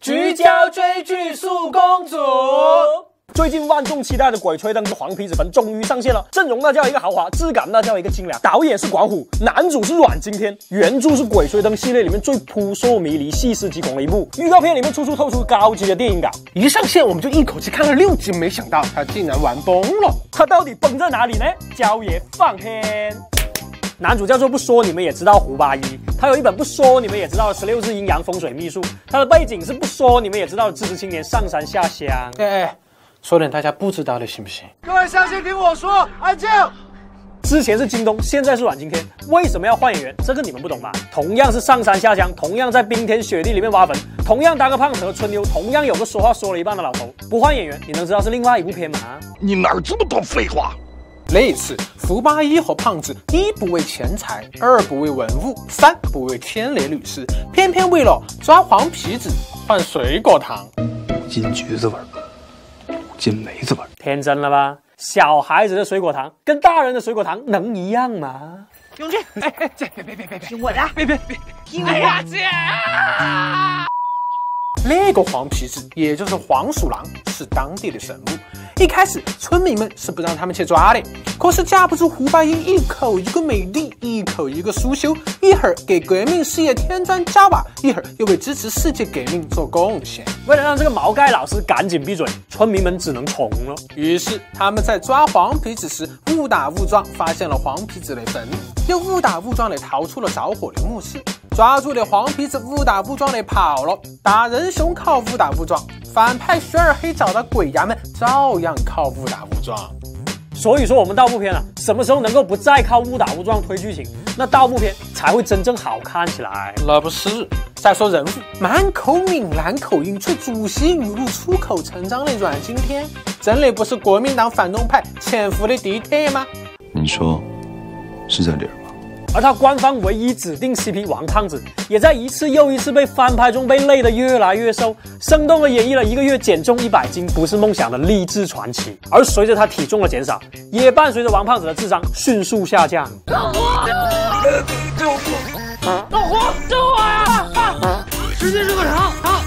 聚焦追剧速公主。最近万众期待的《鬼吹灯》的黄皮子坟终于上线了，阵容那叫一个豪华，质感那叫一个精良。导演是管虎，男主是阮经天，原著是《鬼吹灯》系列里面最扑朔迷离、细思极恐的一部。预告片里面处处透出高级的电影感， 一上线我们就一口气看了6集，没想到他竟然玩崩了。 他到底崩在哪里呢？焦爷放片。男主叫做不说你们也知道胡八一，他有一本不说你们也知道的16字阴阳风水秘术，他的背景是不说你们也知道的知识青年上山下乡。 说点大家不知道的行不行？ 各位乡亲听我说，安静。 之前是京东，现在是阮经天，为什么要换演员？这个你们不懂吧？同样是上山下乡，同样在冰天雪地里面挖坟，同样当个胖子和春妞，同样有个说话说了一半的老头，不换演员，你能知道是另外一部片吗？ 你哪儿这么多废话？ 那一次，胡八一和胖子1不为钱财，2不为文物，3不为天雷律师，偏偏为了抓黄皮子换水果糖， 金橘子味儿，金梅子味儿， 天真了吧？小孩子的水果糖跟大人的水果糖能一样吗？ 永俊，别，听我的，别，听我的。 那个黄皮子，也就是黄鼠狼，是当地的神物。一开始村民们是不让他们去抓的，可是架不住胡八一一口一个美丽，一口一个苏修，一会儿给革命事业添砖加瓦，一会儿又为支持世界革命做贡献。 为了让这个毛盖老师赶紧闭嘴，村民们只能从了。 于是他们在抓黄皮子时误打误撞发现了黄皮子的坟，又误打误撞地逃出了着火的墓室。抓住的黄皮子误打误撞地跑了，打人熊靠误打误撞，反派徐二黑找到鬼衙门照样靠误打误撞。 所以说我们盗墓片什么时候能够不再靠误打误撞推剧情，那盗墓片才会真正好看起来。 那不是。再说人物，满口闽南口音却主席语录出口成章的阮经天，真的不是国民党反动派潜伏的地铁吗？ 你说是在理儿吗？ 而他官方唯一指定 CP 王胖子，也在一次又一次被翻拍中被累得越来越瘦，生动地演绎了1个月减重100斤不是梦想的励志传奇。而随着他体重的减少，也伴随着王胖子的智商迅速下降。 老胡，救我呀！直接是个逃！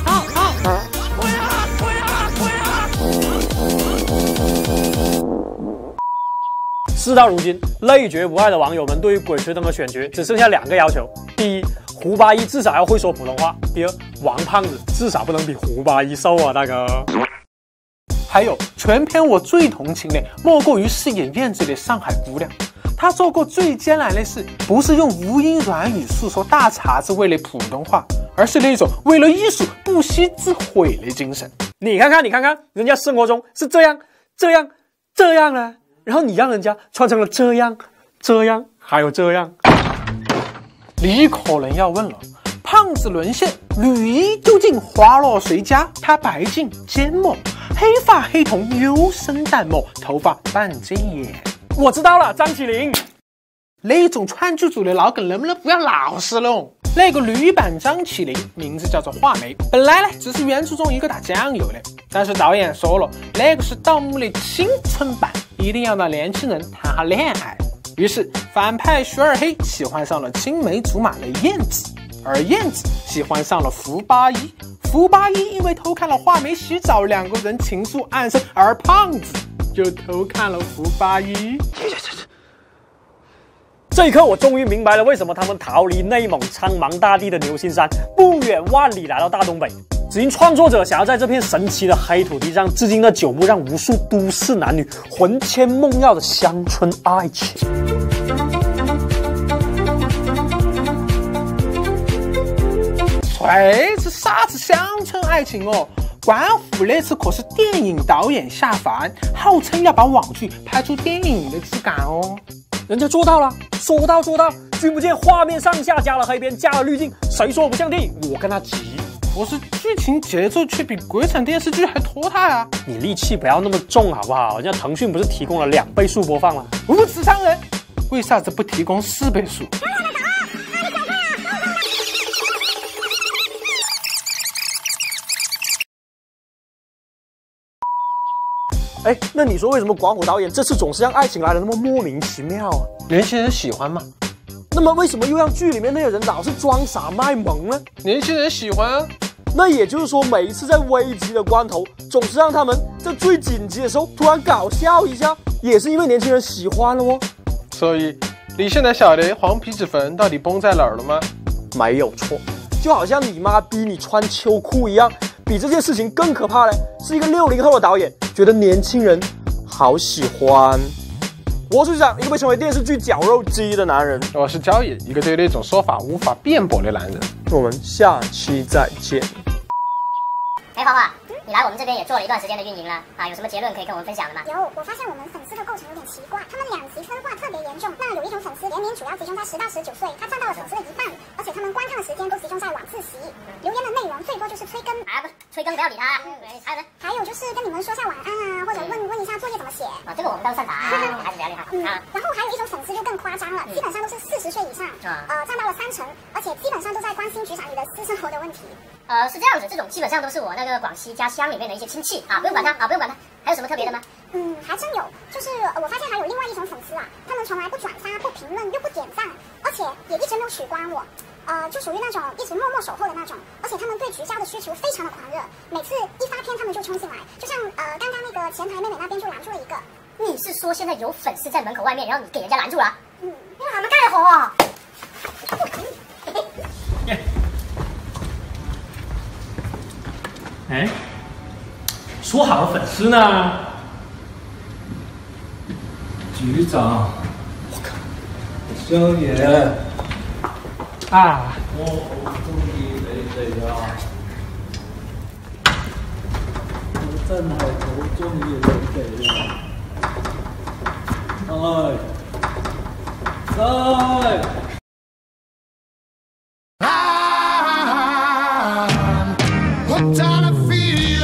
事到如今，累觉不爱的网友们对于《鬼吹灯》的选角只剩下2个要求：第一，胡八一至少要会说普通话；第二，王胖子至少不能比胡八一瘦啊，大哥。 还有，全片我最同情的莫过于饰演燕子的上海姑娘。她做过最艰难的事，不是用无音软语诉说大碴子味的普通话，而是那种为了艺术不惜自毁的精神。 你看看，人家生活中是这样呢，然后你让人家穿成了这样，还有这样。 你可能要问了，胖子沦陷，绿衣究竟花落谁家？他白净缄默，黑发黑瞳幽深淡漠，头发半遮眼。 我知道了，张起灵。 那种川剧组的老梗能不能不要老实了？那个女版张起灵名字叫做画眉，本来呢只是原著中一个打酱油的，但是导演说了，那个是盗墓的青春版，一定要让年轻人谈下恋爱。于是反派徐二黑喜欢上了青梅竹马的燕子，而燕子喜欢上了胡八一。胡八一因为偷看了画眉洗澡，2个人情愫暗生，而胖子就偷看了胡八一。 这一刻，我终于明白了为什么他们逃离内蒙苍茫大地的牛心山，不远万里来到大东北，只因创作者想要在这片神奇的黑土地上致敬那9幕让无数都市男女魂牵梦绕的乡村爱情。 这啥子乡村爱情哦？关虎那次可是电影导演下凡，号称要把网剧拍出电影的质感哦。 人家做到了，说到做到，君不见画面上下加了黑边，加了滤镜，谁说不像电影？我跟他急。 可是剧情节奏却比国产电视剧还拖沓啊！ 你戾气不要那么重好不好？人家腾讯不是提供了2倍速播放吗？ 无耻商人，为啥子不提供4倍速？ 那你说为什么管虎导演这次总是让爱情来的那么莫名其妙啊？ 年轻人喜欢嘛。 那么为什么又让剧里面那些人老是装傻卖萌呢？ 年轻人喜欢啊。 那也就是说，每一次在危急的关头，总是让他们在最紧急的时候突然搞笑一下，也是因为年轻人喜欢了哦。 所以你现在晓得黄皮子坟到底崩在哪儿了吗？ 没有错，就好像你妈逼你穿秋裤一样。比这件事情更可怕的是一个60后的导演觉得年轻人好喜欢。我是局长，一个被称为电视剧绞肉机的男人。 我是焦野，一个对那种说法无法辩驳的男人。 我们下期再见。 哎，花花，你来我们这边也做了一段时间的运营了啊，有什么结论可以跟我们分享的吗？ 有，我发现我们粉丝的构成有点奇怪，他们两极分化特别严重。那有一种粉丝年龄主要集中在10到19岁，他占到了粉丝的一半，而且他们观看的时间都集中在晚自习，留言的内容最多就是催更啊，不，催更不要理他，还有呢？ 还有就是跟你们说下晚安啊，或者问一下作业怎么写啊，这个我们倒是擅长，孩子比较厉害啊。 然后还有一种粉丝就更夸张了，基本上都是40岁以上，占到了30%，而且基本上都在关心局长你的私生活的问题。 是这样子，这种基本上都是我那个广西家乡里面的一些亲戚啊，不用管他啊，不用管他。还有什么特别的吗？ 还真有，就是我发现还有另外一种粉丝啊，他们从来不转发、不评论又不点赞，而且也一直没有取关我，就属于那种一直默默守候的那种，而且他们对局家的需求非常的狂热，每次一发片他们就冲进来，就像刚刚那个前台妹妹那边就拦住了一个。 你是说现在有粉丝在门口外面，然后你给人家拦住了？ 因为他们盖火啊。 哎，说好的粉丝呢？ 局长，我靠，萧爷啊， 我终於你哋啦！我真係好中意你哋啊！Hooked on a feeling.